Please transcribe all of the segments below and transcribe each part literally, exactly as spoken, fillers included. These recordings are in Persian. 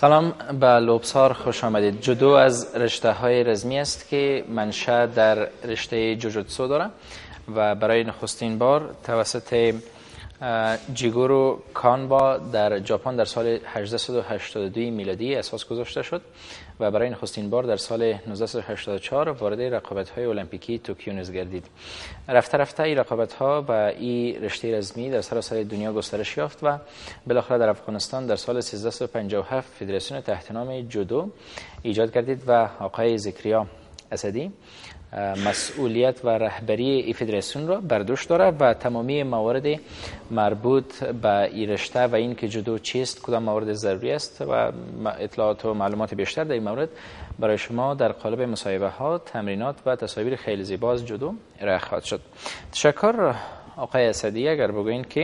سلام، به لوبسار خوش آمدید. جودو از رشته های رزمی است که منشأ در رشته جوجوتسو داره و برای نخستین بار توسط جیگورو کانبا در ژاپن در سال هجده و هشتاد و دو میلادی اساس گذاشته شد و برای نخستین بار در سال نوزده و هشتاد و چهار وارد رقابت‌های المپیکی توکیو نیز گردید. رفته رفته این رقابت‌ها و این رشته رزمی در سراسر دنیا گسترش یافت و بالاخره در افغانستان در سال سیزده و پنجاه و هفت فدراسیون تحت نام جودو ایجاد گردید و آقای زکریا اسدی مسئولیت و رهبری این فدراسیون را بر دوش داره و تمامی موارد مربوط به این رشته و این که جودو چیست، کدام موارد ضروری است و اطلاعات و معلومات بیشتر در این مورد برای شما در قالب مصاحبه ها، تمرینات و تصاویر خیلی زیبا از جودو ارائه خواهد شد. تشکر آقای اسدی. اگر بگوین که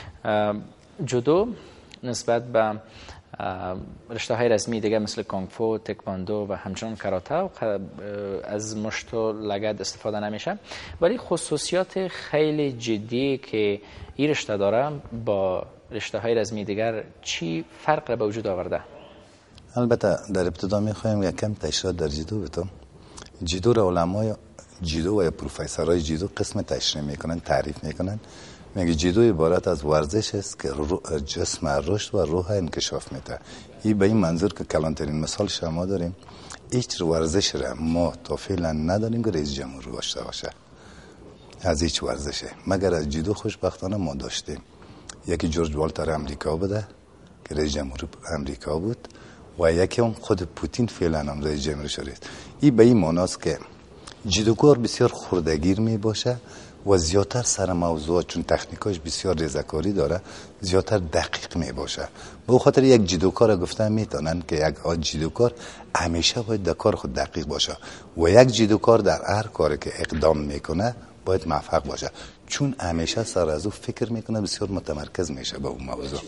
جودو نسبت به رشته های رزمی دیگه مثل کونگ فو، تکواندو و همچنان کاراته از مشت و لگد استفاده نمیشه، ولی خصوصیات خیلی جدی که این رشته داره با رشته های رزمی دیگر چی فرق به وجود آورده؟ البته در ابتدا میخوایم یک کم تشریح در جودو بتم. جودو را علمای جودو و پروفسورای جودو قسم تشریح میکنن، تعریف میکنن. میگه جودو عبارت از ورزش است که جسم رشد و روح انکشاف میده. این به این منظور که کلانترین مثال شما داریم، هیچ ورزش را ما تا فعلا نداریم که رئیس جمهور داشته باشه از هیچ ورزشه، مگر از جودو خوشبختانه ما داشتیم. یکی جورج والتر امریکا بوده که رئیس جمهور امریکا بود و یکی هم خود پوتین فعلا هم رئیس جمهور شده. این به این معناست که جودوکار بسیار خردگیر می باشه و زیادتر سر موضوعات، چون تکنیکاش بسیار ریزکاری داره، زیادتر دقیق می باشه. به خاطر یک جودوکار گفتن میتونن که یک جودوکار همیشه باید در کار خود دقیق باشه و یک جودوکار در هر کاری که اقدام میکنه باید موفق باشه، چون همیشه سر از او فکر میکنه، بسیار متمرکز میشه به اون موضوع.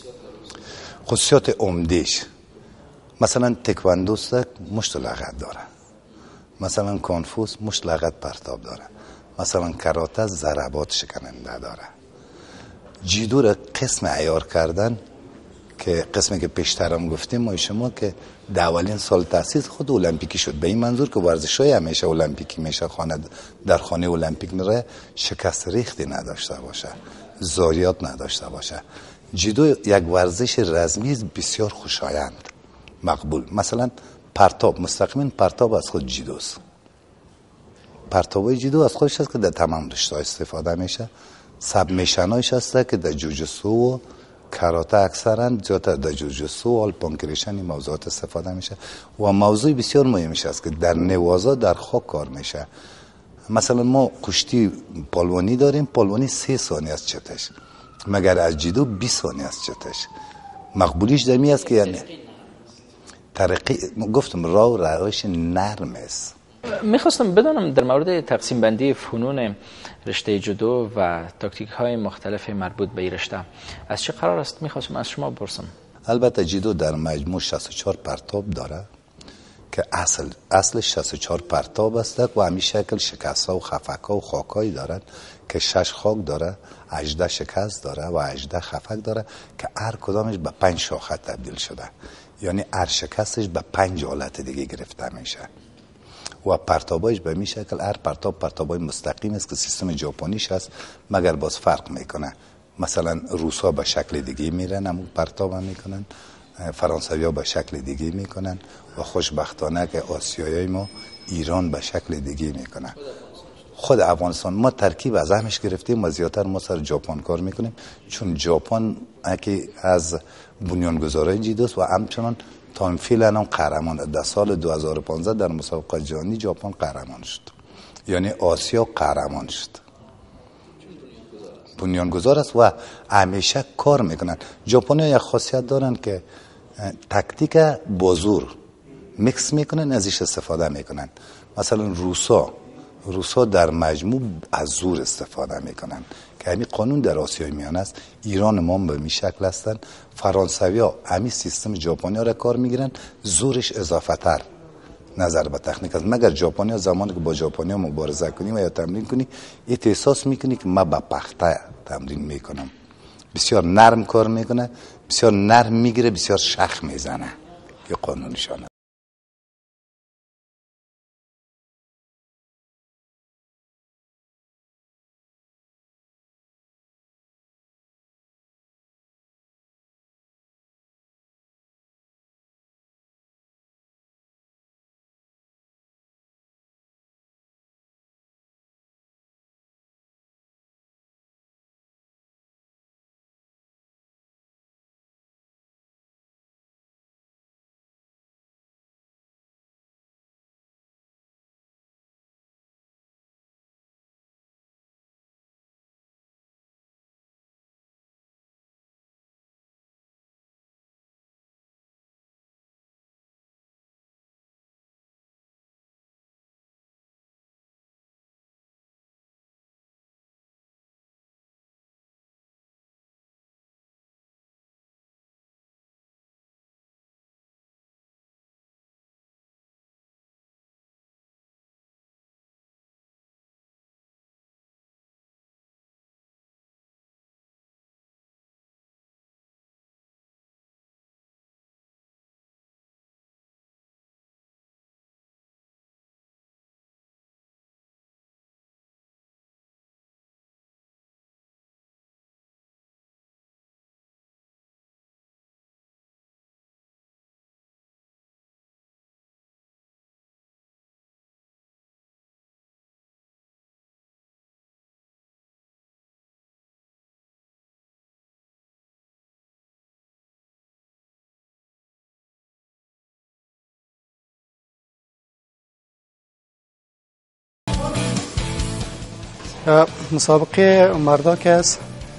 خصوصیات عمده‌اش مثلا تکواندو مشت لغت داره، مثلا کانفوس مشت لغت پرتاب داره، مثلا کاراته ضربات شکننده داره. جودو را قسم عیار کردن که قسمی که پیشترم گفتیم ما شما که در اولین سال تاسیس خود المپیکی شد، به این منظور که ورزش‌های همیشه المپیکی میشه، خانه در خانه المپیک میره شکست ریختی نداشته باشه، ضایعات نداشته باشه. جودو یک ورزش رزمی بسیار خوشایند، مقبول. مثلا پرتاب، مستقیما پرتاب از خود جودوست. پرتابای جودو از خودش هست که در تمام رشته‌ها استفاده میشه. سب میشنایش هست که در جوجوتسو و کاراته اکثرا زیادتر در جوجوتسو و آلپانکریشن این موضوعات استفاده میشه و موضوع بسیار مهمش است که در نوازا در خاک کار میشه. مثلا ما کشتی پالوانی داریم، پالوانی سه ثانیه است چتش، مگر از جودو بیست ثانیه است چتش. مقبولیش در می است که یعنی طریقی گفتم راه و روش نرم است. میخواستم بدانم در مورد تقسیم بندی فنون رشته جودو و تاکتیک های مختلف مربوط به این رشته از چه قرار است؟ میخواستم از شما بپرسم. البته جودو در مجموع شصت و چهار پرتاب داره که اصل اصل شصت و چهار پرتاب است و همین شکل شکست ها و خفک ها و خاک هایی دارن که شش خاک داره، هجده شکست داره و هجده خفک داره که هر کدامش به پنج شاخه تبدیل شده، یعنی هر شکستش به پنج حالت دیگه گرفته میشه و پرتابایش به می شکل هر پرتاب پرتابای مستقیم است که سیستم ژاپنیش هست، مگر باز فرق میکنه. مثلا روسا به شکل دیگه میرن همون پرتاب هم میکنن، فرانسوی ها به شکل دیگه میکنن و خوشبختانه که آسیایی ما ایران به شکل دیگه میکنن. خود افغانستان ما ترکیب از همش گرفتیم و زیادتر ما سر ژاپن کار میکنیم، چون ژاپن که از بنیانگذارای جودوست و همچنان تا فعلا هم قهرمان. در سال دو هزار و پانزده در مسابقه جهانی ژاپن قهرمان شد، یعنی آسیا قهرمان شد. بنیانگذار است و همیشه کار میکنن. ژاپنی‌ها یک خاصیت دارن که تاکتیک با زور میکس میکنن، ازش استفاده میکنن. مثلا روسا روسا در مجموع از زور استفاده میکنن که همین قانون در آسیای میانه است. ایران ما به می شکل هستن. فرانسوی ها همین سیستم ژاپنی ها را کار میگیرن، زورش اضافه تر نظر به تکنیک است. مگر ژاپنی ها زمانی که با ژاپنی ها مبارزه کنی و یا تمرین کنی ایت احساس میکنی که ما با پخته تمرین میکنم. بسیار نرم کار میکنه، بسیار نرم میگیره، بسیار شخ میزنه. یا قانونشان است. مسابقه مردا که است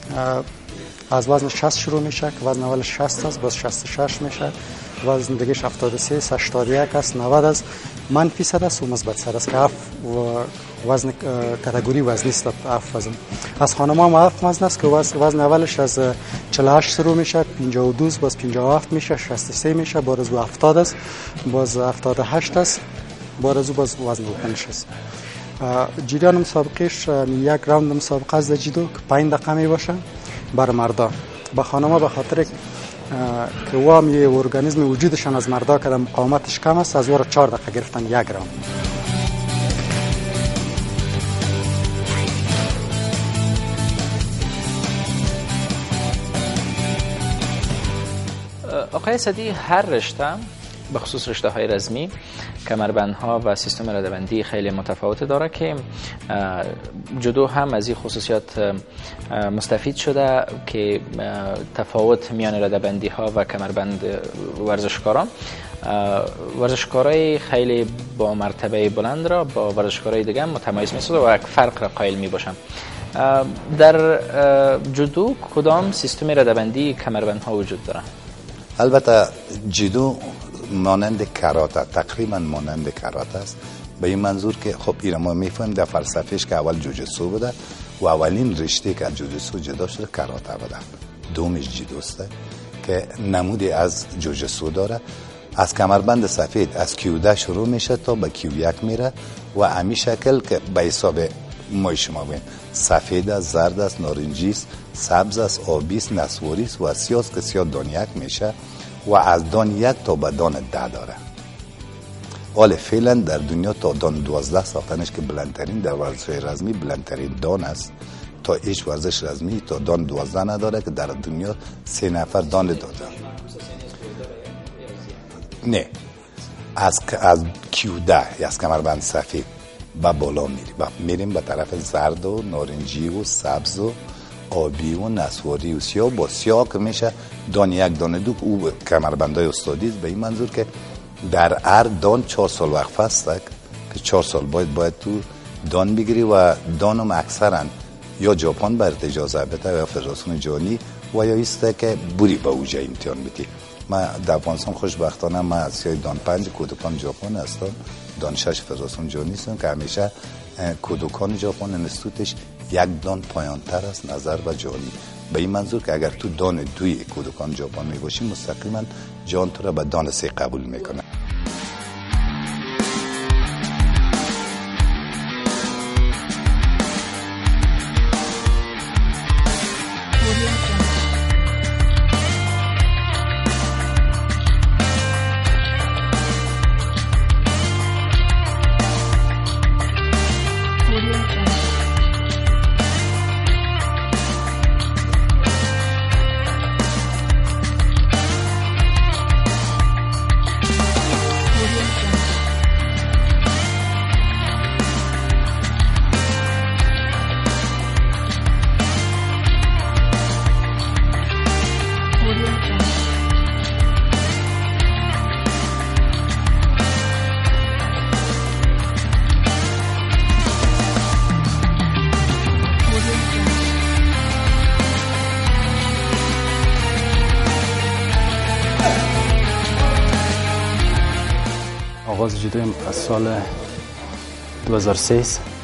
از وزن شصت شروع میشه که وزن اول شصت است، باز شصت و شش میشه، وزن دیگه هفتاد و سه، هشتاد و یک است، نود است، منفی صد است و مثبت صد است که هفت وزن کاتگوری وزنی است. هفت وزن از خانم‌ها هم هفت وزن است که وزن اولش از چهل و هشت شروع میشه، پنجاه و دو باز پنجاه و هفت میشه، شصت و سه میشه، باز هفتاد است، باز هفتاد و هشت است، باز باز وزن اوپنش است. جریان مسابقهش یک راوند مسابقه از جیدو که پنج دقیقه می باشه بر مردا. با خانم‌ها به خاطر که وام یه ارگانیسم وجودشان از مردا که مقاومتش کم است، از ور چهار دقیقه گرفتن یک راوند. آقای صدی، هر رشته به خصوص رشته های رزمی کمربندها و سیستم ردبندی خیلی متفاوت داره که جودو هم از این خصوصیات مستفید شده که تفاوت میان ردبندی ها و کمربند ورزشکاران ورزشکارای خیلی با مرتبه بلند را با ورزشکارای دیگه متمایز می‌سازه و یک فرق را قائل می‌باشن. در جودو کدام سیستم ردبندی کمربندها وجود داره؟ البته جودو مانند کاراته، تقریبا مانند کاراته است، به این منظور که خب اینا ما میفهمیم در فلسفهش که اول جوجوتسو بوده و اولین رشته که از جوجوتسو جدا شده کاراته بوده، دومش جودوست که نمودی از جوجوتسو داره. از کمربند سفید از کیو ده شروع میشه تا به کیو یک میره و امی شکل که به حساب ما شما ببین سفید است، زرد است، نارنجی است، سبز است، آبی است، نسواری است و سیاه است که سیاه دان یک میشه و از دان یک تا به دان ده داره. حال فعلا در دنیا تا دان دوازده ساختنش که بلندترین در ورزش رزمی بلندترین دان است. تا هیچ ورزش رزمی تا دان دوازده نداره که در دنیا سه نفر دان داده. نه از از کیو ده یا از کمربند سفید با بالا میریم با میریم به طرف زرد و نارنجی و سبز و آبی و نسواری و سیاه. با سیاه که میشه دان یک دان دو او کمربندای استادی به این منظور که در هر دان چهار سال وقفه است که چهار سال باید باید تو دان بگیری و دانم اکثرا یا ژاپن بر اجازه بده یا فدراسیون جهانی و یا است که بوری به اوجه امتحان بدی. من در افغانستان خوشبختانه من از سیای دان پنج کودکان ژاپن هستم، دان شش فدراسیون جهانی هستم که همیشه کودکان ژاپن انستیتوتش یک دان پایان تر است نظر به جهانی. به این منظور که اگر تو دان دوی کودکان ژاپن می باشی مستقیما جان تو را به دان سه قبول میکنه. آغاز جودویم از سال دو هزار و سه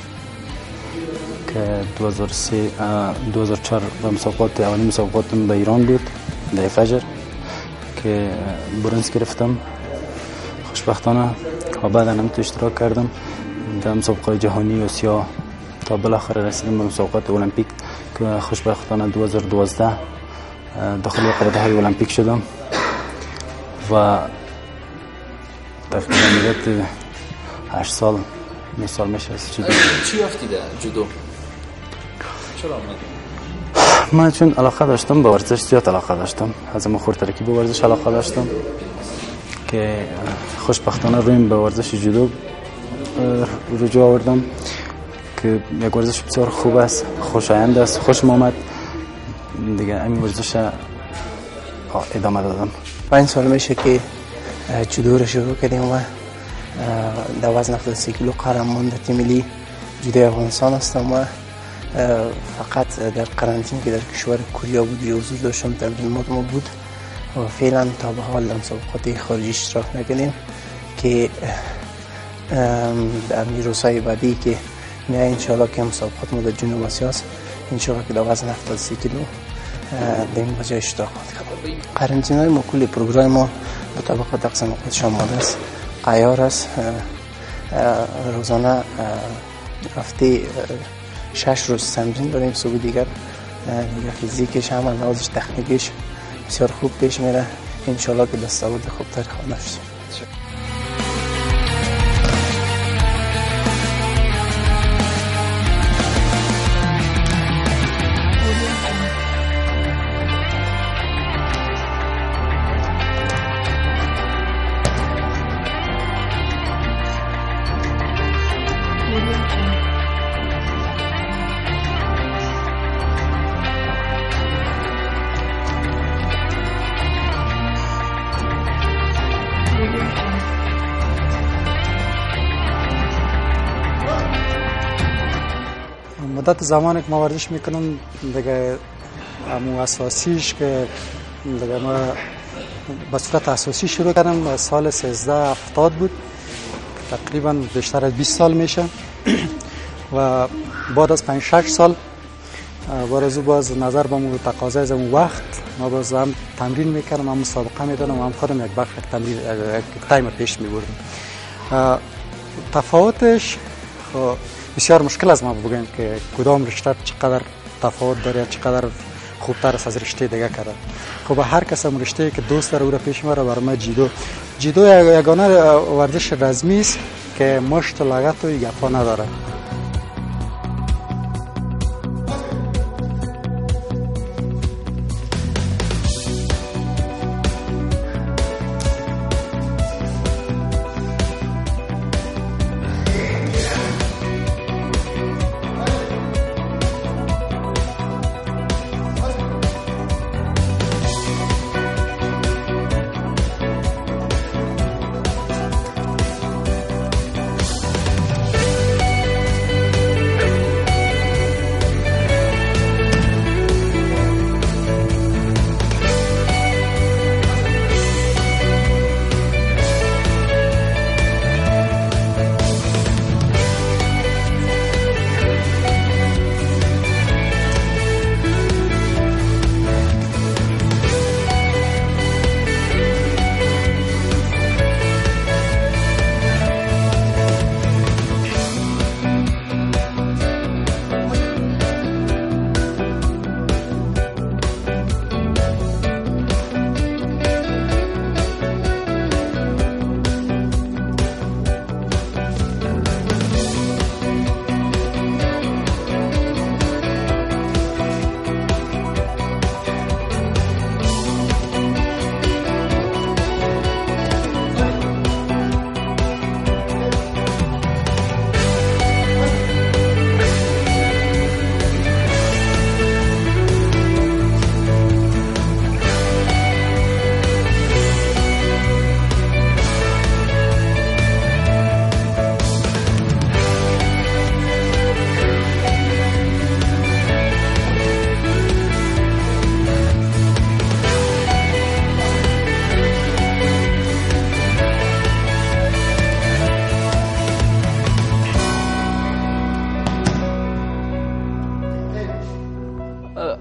که دو هزار و سه دو هزار و چهار به مسابقات اولین مسابقاتم در ایران بود، در فجر که برنز گرفتم خوشبختانه و بعد هم تو اشتراک کردم در مسابقات جهانی آسیا تا بالاخره رسیدم به مسابقات المپیک که خوشبختانه دو هزار و دوازده داخل رقابت های المپیک شدم و تقریبا مدت هشت سال نه سال میشه از جودو. چی یافتی در جودو؟ چرا آمدی؟ من چون علاقه داشتم به ورزش، زیاد علاقه داشتم، از اون خردترکی به ورزش علاقه داشتم که خوشبختانه رویم به ورزش جودو رجوع آوردم که یک ورزش بسیار خوب است، خوشایند است، خوشم آمد دیگه. همین ورزش ادامه دادم. پنج سال میشه که جودو رو شروع کردیم و در وزن هفتاد و سه کیلو قهرمان در تیم ملی جودو افغانستان هستم و فقط در قرنطینه که در کشور کره بود حضور داشتم، تمرینات ما بود و فعلا تا به حال در مسابقات خارجی اشتراک نکردیم که در روزهای بعدی که میای انشاءالله که مسابقات ما در جنوب آسیا است انشاءالله که در وزن هفتاد و سه کیلو در این بجای اشتراک کنیم. قرنطینه ما کل پروگرام ما به طبق تقسیم شامل است، عیار است، روزانه هفته شش روز تمرین داریم، صبح دیگر دیگر فیزیکش هم لحاظش تکنیکش بسیار خوب پیش میره، انشالله که دستاورد خوبتر خواهد شد. مدت زمانی که ما ورزش میکنم دیگه امو اساسیش که دیگه ما به صورت اساسی شروع کردم سال سیزده هفتاد بود، تقریبا بیشتر از بیست سال میشه و بعد از پنج شش سال بارزو باز نظر به مو تقاضا از اون وقت ما باز هم تمرین میکردم، هم مسابقه میدادم و هم خودم یک بخش تمرین یک تایم پیش میبردم. تفاوتش بسیار مشکل از ما بگیم که کدام رشته چقدر تفاوت داره، چقدر خوبتر است از رشته دیگه کرده. خب هر کس هم رشته که دوست داره او را پیش میبره. برای ما جودو جودو یگانه ورزش رزمی است که مشت و لگد و گپا نداره.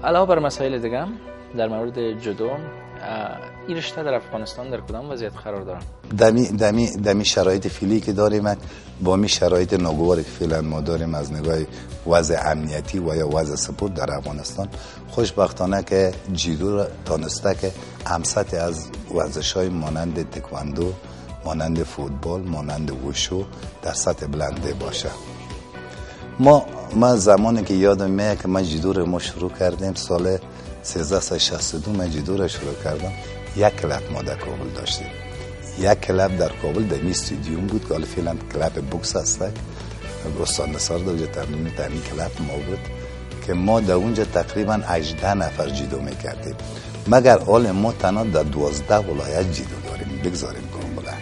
علاوه بر مسائل دیگه در مورد جودو، این رشته در افغانستان در کدام وضعیت قرار داره؟ دمی دمی دمی شرایط فعلی که داریم با می شرایط ناگواری که فعلا ما داریم از نگاه وضع امنیتی و یا وضع سپورت در افغانستان، خوشبختانه که جودو را تانسته که امسط از ورزش‌های مانند تکواندو، مانند فوتبال، مانند وشو در سطح بلنده باشه. ما ما زمانی که یادم میاد که ما جودو رو ما شروع کردیم سال سیزده شصت و دو من جودو رو شروع کردم، یک کلب ما در کابل داشتیم. یک کلب در کابل در می استودیوم بود که حالا فعلا کلب بوکس هست. استاد نصار در تمرین تمرین کلب ما بود که ما در اونجا تقریبا هجده نفر جودو میکردیم. مگر حال ما تنها در دوازده ولایت جودو داریم، بگذاریم کاملا.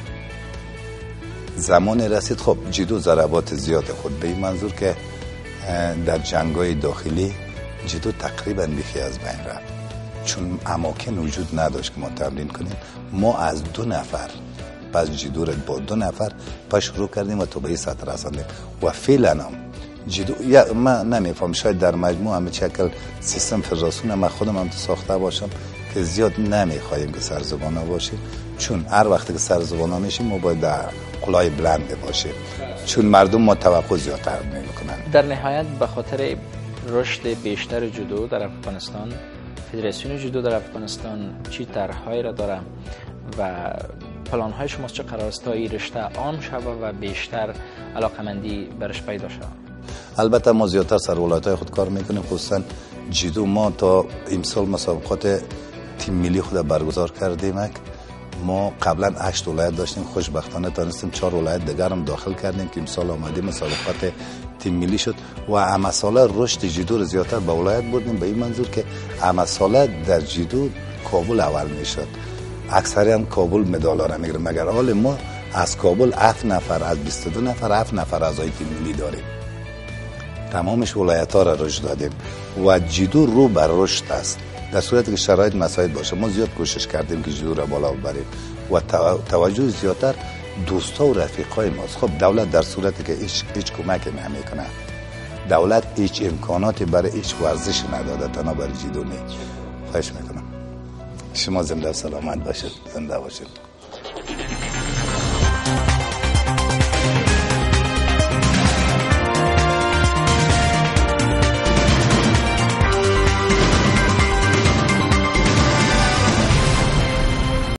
زمان رسید خب جودو ضربات زیاد خود به این منظور که در جنگ‌های داخلی جودو تقریبا بیخی از بین رفت، چون اماکن وجود نداشت که ما تمرین کنیم. ما از دو نفر پس جودو را با دو نفر پس شروع کردیم و تو به این سطح رساندیم و فعلا هم جودو یا من نمیفهم، شاید در مجموع همه شکل سیستم فدراسیون ما خودم هم تو ساخته باشم که زیاد نمیخوایم که سرزبانه باشیم، چون هر وقت که سرزبانه میشیم ما باید در قلای بلند باشیم، چون مردم ما توقع زیادتر میکنن. در نهایت به خاطر رشد بیشتر جودو در افغانستان، فدراسیون جودو در افغانستان چی طرح‌هایی را داره و پلان های شما چه قرار است تا این رشته عام شود و بیشتر علاقمندی برش پیدا شود؟ البته ما زیادتر سر ولایت‌های خود کار میکنیم، خصوصا جودو ما تا امسال مسابقات تیم ملی خود برگزار کردیم. ما قبلا هشت ولایت داشتیم، خوشبختانه تونستیم چهار ولایت دیگر هم داخل کردیم که امسال آمدیم مسابقات تیم ملی شد و همه ساله رشد جودو رو زیادتر به ولایت بردیم، به این منظور که همه ساله در جودو کابل اول میشد، اکثرا کابل مدال را میگیره. مگر حال ما از کابل هفت نفر از بیست و دو نفر هفت نفر اعضای تیم ملی داریم، تمامش ولایت ها را رشد دادیم و جودو رو بر رشد است. در صورتی که شرایط مساعد باشه ما زیاد کوشش کردیم که جودو را بالا ببریم و توجه زیادتر دوستا و رفیقای ماست. خب دولت در صورتی که هیچ هیچ کمکی نمیکنه، دولت هیچ امکاناتی برای هیچ ورزش نداده، تنها برای جودو نه. خواهش میکنم شما زنده و سلامت باشید، زنده باشید.